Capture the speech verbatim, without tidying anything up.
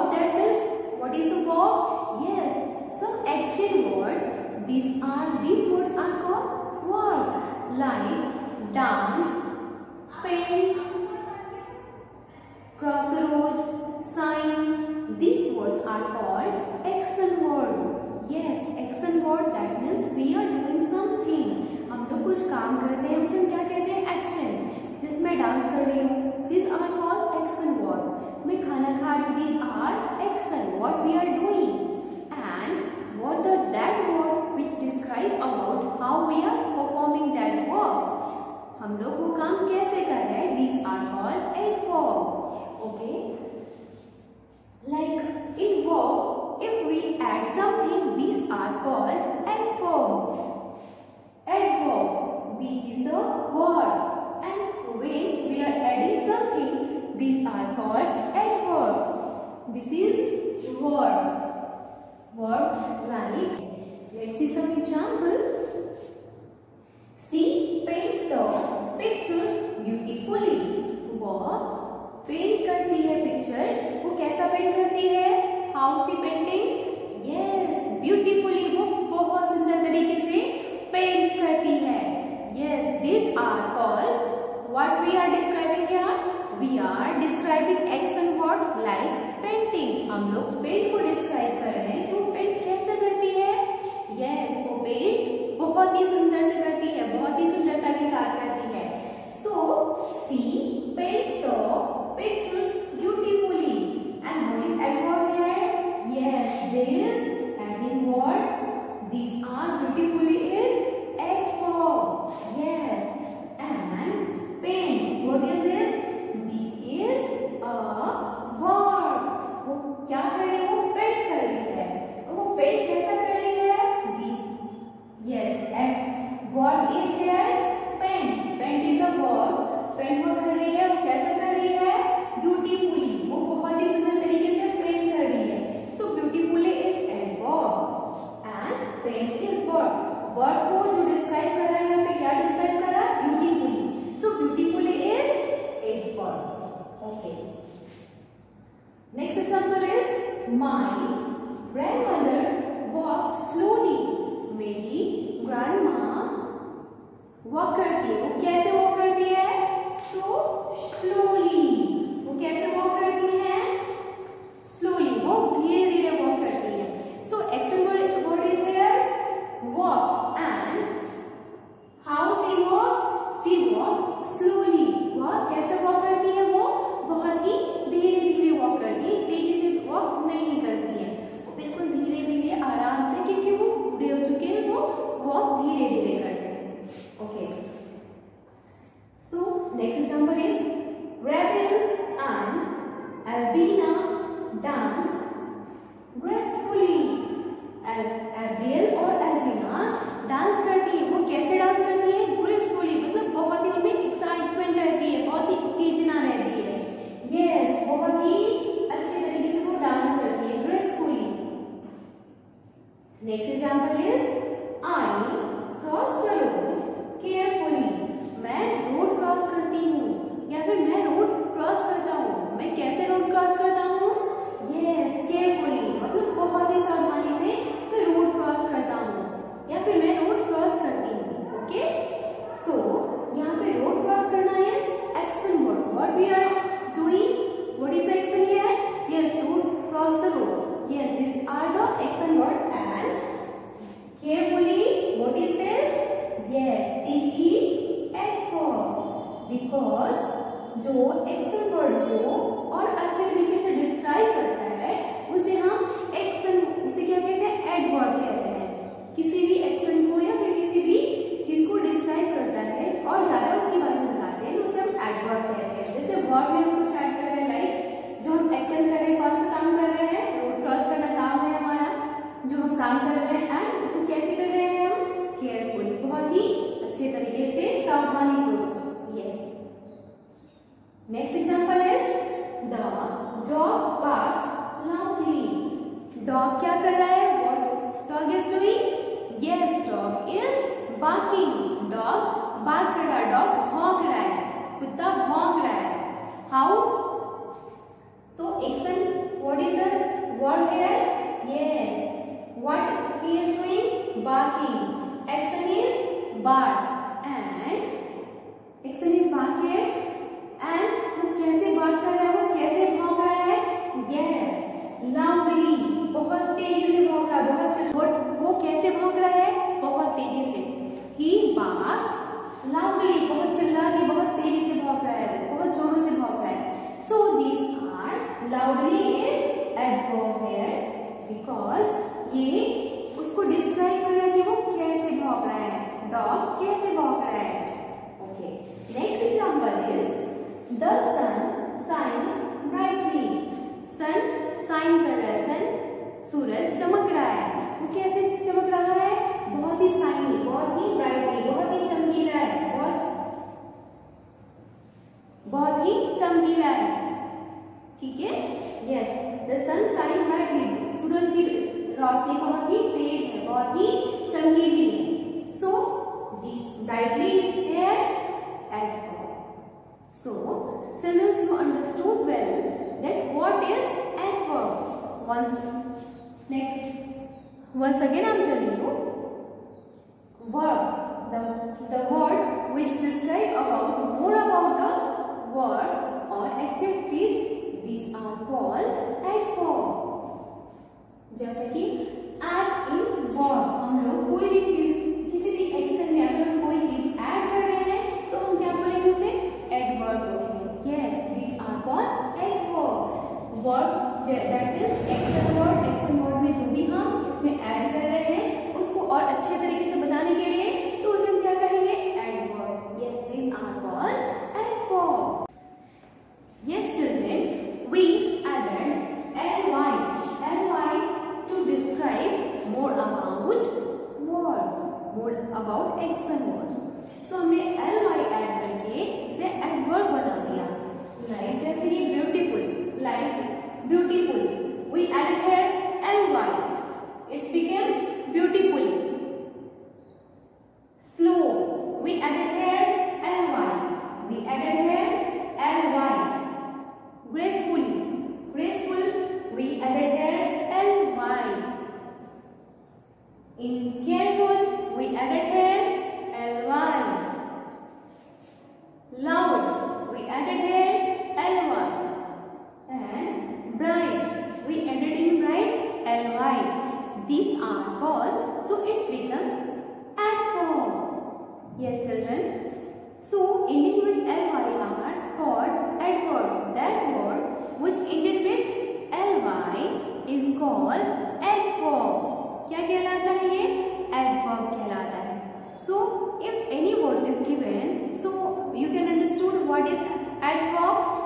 verb, that means what is the verb? Yes, some action word. These are these words are called verb, like dance, paint, cross the road, sign. These words are called action word. Yes, action word, that means we are doing something. हम लोग कुछ काम करते हैं, उसे हम क्या कहते हैं? एक्शन. जिसमें मैं डांस कर रही हूँ, these are called action word. मैं खाना खा रही हूँ, these are action. What we are doing, and what the that word which describe about how we are performing that works. हम लोग वो काम कैसे कर रहे हैं? These are called adverb. Okay. Like in verb, if we add something, these are called adverb. Adverb, this is the word, and when we are adding something, these are called adverb. This is word. Word like, let's see some example. She paints the pictures beautifully. वो paint करती है picture. वो कैसा paint करती है? How she painting? Yes, beautifully. वो बहुत सुंदर तरीके से पेंट करती है. Yes, this are called, what we are describing here? We are describing action word like painting. हम लोग पेंट को डिस्क्राइब कर रहे हैं कि वो पेंट कैसे करती है. यस, वो पेंट बहुत ही सुंदर से करती है, बहुत ही सुंदरता के साथ करती है. So she paints the pictures beautifully. And what is adverb here? Yes, this adding word, these are beautifully is adverb. Yes, and paint, what is this? This is a verb. वो क्या कर रही है? वो पेंट कर रही है. वो पेंट कैसा कर रही है? This, yes, and what is here? Paint. Paint is a verb. Paint वो कर रही है, वो कैसे कर रही है? ब्यूटीफुली. वो बहुत ही सुंदर तरीके से पेंट कर रही है. So beautifully is adverb and paint is verb. Verb को जो डिस्क्राइब कर रहा है यहाँ पे क्या डिस्क्राइब कर रहा है? Beautifully. So beautifully is adverb. Okay, next example is my grandmother walks slowly. मेरी ग्रैंडमा वॉक करती है. वो कैसे वॉक करती है? So slowly. वो कैसे वॉक करती है? स्लोली. वो धीरे धीरे वॉक करती है. So action word word is here walk. And how she walk? She walk slowly. वह कैसे वॉक करती है? वो बहुत ही धीरे धीरे वॉक करती है, तेजी से वॉक नहीं करती है. वो बिल्कुल धीरे धीरे आराम से, क्योंकि वो बूढ़े हो चुके हैं, वो वॉक धीरे धीरे करते हैं. Okay, so next example is Ravel and Albina dance gracefully. Abiel और Albina डांस करती है. वो कैसे डांस करती है? ग्रेसफुली. मतलब बहुत ही उनमें एक्साइटमेंट रहती है, बहुत ही उत्तेजना रहती है. यस, बहुत ही अच्छे तरीके से वो डांस करती है, gracefully. Next example is I cross the road carefully. मैं रोड क्रॉस करती हूँ, या फिर मैं रोड क्रॉस करता हूँ. मैं कैसे रोड क्रॉस करता हूँ? Yes, carefully. मतलब बहुत ही सावधानी से मैं रोड क्रॉस करता हूँ, या फिर मैं रोड क्रॉस करती हूँ. ओके, सो यहाँ पे रोड क्रॉस करना is action word. What we are doing? What is the action here? Yes, to cross the road. Yes, this are the action word. And carefully, what is this? Yes, this is adverb. Because जो action word को और अच्छे तरीके से describe करता है, उसे हम एक्शन, उसे क्या कहते हैं? एडवर्ब कहते हैं. किसी भी एक्शन को या फिर किसी भी चीज को डिस्क्राइब करता है और ज्यादा उसके बारे में बताते हैं, तो उसे हम एडवर्ब कहते हैं. जैसे वर्ब में हम कुछ ऐड कर रहे हैं, लाइक जो हम एक्शन कर रहे हैं, कौन सा काम कर रहे हैं? रोड क्रॉस करना काम है हमारा, जो हम काम कर रहे हैं. एंड उसको कैसे कर रहे हैं हम? केयरफुली. बहुत ही अच्छे तरीके से, सावधानी पूर्वक. Yes, next example is the dog barks loudly. Dog क्या कर रहा है? What dog is doing? Yes, dog is barking. Dog bark कर रहा है, डॉग भौंक रहा है, कुत्ता भौंक रहा है. How he is doing? Barking. Action is bark and action is bark here and वो कैसे बात कर रहा है, वो कैसे भौंक रहा है? Yes, loudly, बहुत तेजी से भौंक रहा है, बहुत चल वो, वो कैसे भौंक रहा है? बहुत तेजी से. He barks loudly, बहुत चिल्ला के बहुत तेजी से भौंक रहा है, बहुत जोरों से भौंक रहा है. So these are loudly is adverb here because ये उसको डिस्क्राइब कर रहा है कि वो कैसे भौंक रहा है, डॉग कैसे भौंक रहा है. Okay, next example is the sun shines brightly. Sun shine कर रहा है, सन सूरज चमक रहा है. वो कैसे चमक रहा है? बहुत ही शाइनी, बहुत ही ब्राइटली, बहुत ही चमकीला है, बहुत बहुत ही चमकीला है. ठीक है. Yes, the sun shine brightly. सूरज की रोशनी बहुत ही तेज है, बहुत ही चमकीली है. So this brightly is here adverb. So children, you understood well that what is adverb. Once next once again I am telling you verb, the the word which describe about more about the word or activities. These are called adverb. जैसे कि add in verb, हम लोग कोई भी चीज किसी भी action में अगर हम कोई चीज ऐड कर रहे हैं तो हम क्या बोलेंगे? उसे adverb बोलेंगे. Yes, these are called adverb. Verb that is action word. Action word में जो भी हम इसमें ऐड कर रहे हैं उसको और अच्छे तरीके से बताने के लिए तो उसे हम क्या कहेंगे? Adverb. Yes, these are called adverb. Yes, children, we added ly. ly to describe more about words, more about action words. तो हमने ly ऐड करके इसे एडवर्ब बना दिया. लाइक जैसे ये beautiful, like beautiful, we added here ly. It's became beautiful. Slow, we added here ly. We added here ly. Gracefully, graceful, we added here ly. In careful, we added here ly. Loud, we added here ly. And bright, we added in bright ly. These are called, so it's become adverb. Yes, children. So ending with ly are called adverb. That word which ended with ly is called adverb. क्या कहलाता है ये? Adverb कहलाता है. So if any words is given, so you can understand what is adverb.